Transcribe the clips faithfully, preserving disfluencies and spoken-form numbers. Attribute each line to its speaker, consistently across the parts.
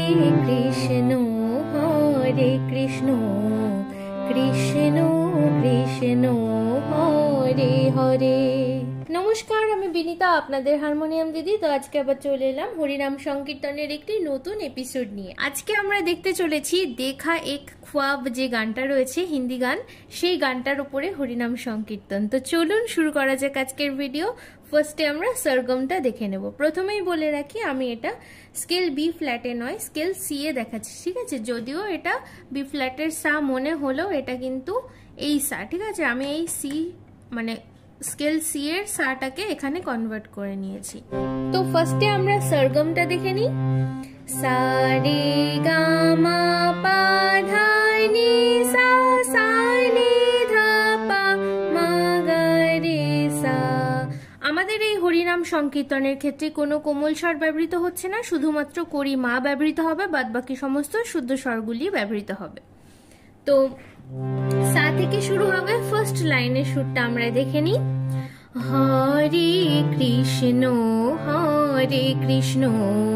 Speaker 1: কৃষ্ণ হরে কৃষ্ণ কৃষ্ণ কৃষ্ণ হরে হরে। নমস্কার, আমি বিনীতা, আপনাদের হারমোনিয়াম দিদি। তো আজকে আবার চলে এলাম হরিনাম সংকীর্তনের একটি নতুন এপিসোড নিয়ে। আজকে আমরা দেখতে চলেছি দেখা এক খ্বাব, যে গানটা রয়েছে হিন্দি গান, সেই গানটার উপরে হরিনাম সংকীর্তন। তো চলুন শুরু করা যাক আজকের ভিডিও। ফার্স্টে আমরা সরগমটা দেখে নেব। প্রথমেই বলে রাখি, আমি এটা স্কেল বি ফ্ল্যাটে নয়, স্কেল সি এ দেখাচ্ছি, ঠিক আছে? যদিও এটা বি ফ্ল্যাটের সা মনে হলেও এটা কিন্তু এই সা, ঠিক আছে? আমি এই সি মানে স্কেল সি এর সাটাকে এখানে কনভার্ট করে নিয়েছি। তো ফার্স্টে আমরা সরগমটা দেখে নিই। সা রে গা মা পা ধা নি সা, সা নি ধা পা মা গা রে সা। আমাদের এই হরিনাম সংকীর্তনের ক্ষেত্রে কোনো কোমল স্বর ব্যবহৃত হচ্ছে না, শুধুমাত্র করি মা ব্যবহৃত হবে, বাদ বাকি সমস্ত শুদ্ধ স্বরগুলি ব্যবহৃত হবে। তো সা থেকে শুরু হবে। ফার্স্ট লাইনের সুরটা আমরা দেখে নিই। হরে কৃষ্ণ হরে কৃষ্ণ,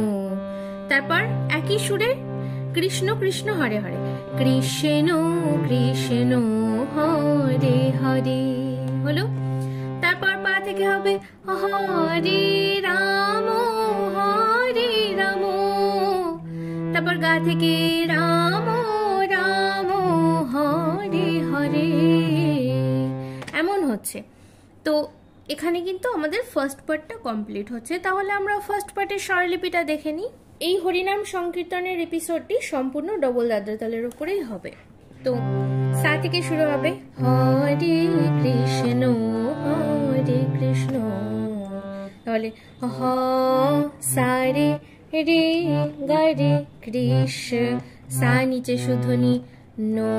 Speaker 1: তারপর একই সুরে কৃষ্ণ কৃষ্ণ হরে হরে, কৃষ্ণ কৃষ্ণ হরে হরে হলো। তারপর পা থেকে হবে হরে রাম হরে রাম, তারপর গা থেকে রাম রাম হরে হরে, এমন হচ্ছে। তো এখানে কিন্তু আমাদের ফার্স্ট পার্টটা কমপ্লিট হচ্ছে। তাহলে আমরা ফার্স্ট পার্টের স্বরলিপিটা দেখে নিই। এই হরিনাম সংকীর্তনের এপিসোডটি সম্পূর্ণ ডবল দাদ্রতালের উপরেই হবে। তো সা থেকে শুরু হবে হরে কৃষ্ণ হরে কৃষ্ণ, তাহলে হ সা রে রে গা রে কৃষ্ণ, সা নিচে শুধুনি নো,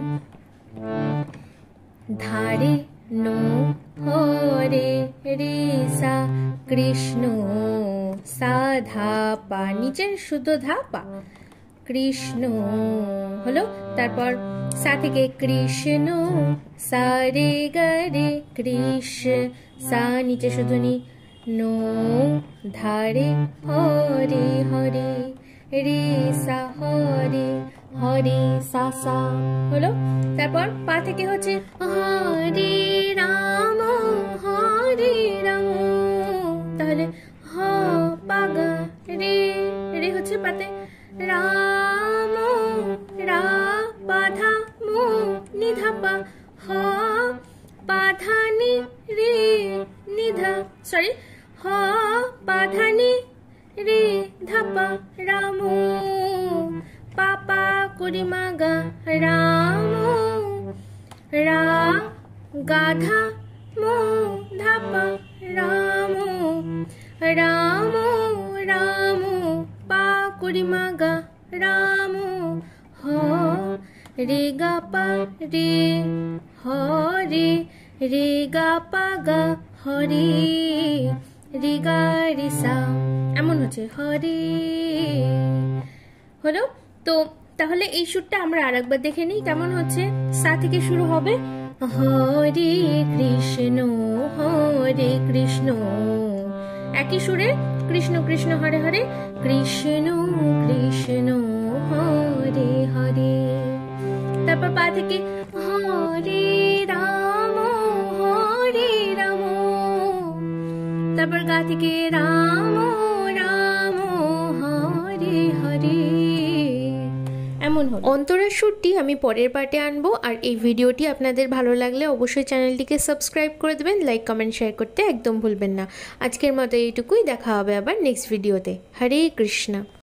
Speaker 1: ধারে নো হরে রে সা কৃষ্ণ, সা ধা পা নিচে শুদ্ধ ধা পা, কৃষ্ণ হলো। তারপর সা থেকে কৃষ্ণ, সা রে গা রে কৃষ্ণ, সা নিচে শুধু নি নো, ধারে হরে হরে রে সা হরে হরে সা সা হলো। তারপর পা থেকে হচ্ছে হরে রাম হরে রাম, তাহলে হ পা গা রে, রে হচ্ছে পাতে রাম রা পা ধা মো নিধা পা, হ পা ধা নি রে নিধা, সরি হ পা ধা নি রে ধা পা রাম, পাপা করি মা গা রাম, রা গাধা মো ধাপা রাম, রাম রাম পা করি মা গা রাম, হ রে গা পা রে হরে রে গা পা গা হরে রে গা রে সা, এমন হচ্ছে হরে হলো। তো তাহলে এই সুরটা আমরা আরেকবার দেখে নিই কেমন হচ্ছে। সা থেকে শুরু হবে হরে কৃষ্ণ হরে কৃষ্ণ, একই সুরে কৃষ্ণ কৃষ্ণ হরে হরে, কৃষ্ণ কৃষ্ণ হরে হরে। তারপর পা থেকে হরে রাম হরে রাম, তারপর গা থেকে রাম রাম হরে হরে, এমন হলো। অন্তরের সুরটি আমি পরের পার্টে আনবো। আর এই ভিডিওটি আপনাদের ভালো লাগলে অবশ্যই চ্যানেলটিকে সাবস্ক্রাইব করে দেবেন, লাইক কমেন্ট শেয়ার করতে একদম ভুলবেন না। আজকের মতো এইটুকুই, দেখা হবে আবার নেক্সট ভিডিওতে। হরে কৃষ্ণ।